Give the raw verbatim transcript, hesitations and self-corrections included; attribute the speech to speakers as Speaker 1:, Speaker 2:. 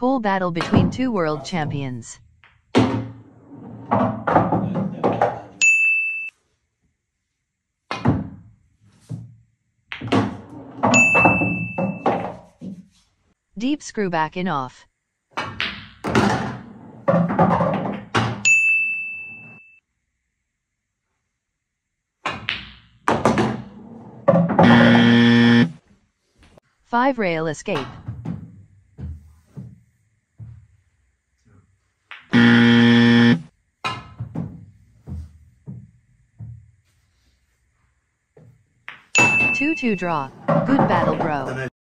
Speaker 1: Cool battle between two world champions. Deep screw back in off. Five rail escape. Two two draw. Good battle, bro.